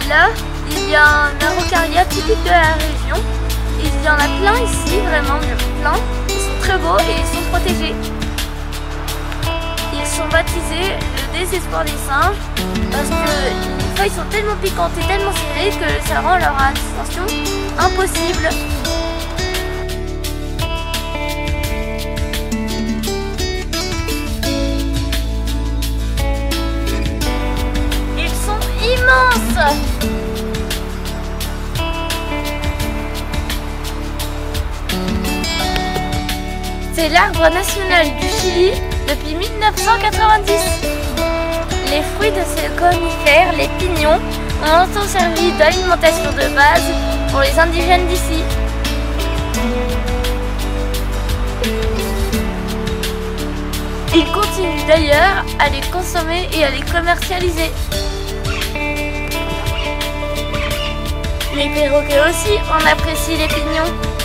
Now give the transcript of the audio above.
là, il y a un araucaria typique de la région. Il y en a plein ici, vraiment plein. Ils sont très beaux et ils sont protégés. Ils sont baptisés le désespoir des singes parce que les feuilles sont tellement piquantes et tellement serrées que ça rend leur ascension impossible. Ils sont immenses! C'est l'arbre national du Chili depuis 1990. Les fruits de ce conifère, les pignons, ont longtemps servi d'alimentation de base pour les indigènes d'ici. Ils continuent d'ailleurs à les consommer et à les commercialiser. Les perroquets aussi en apprécient les pignons.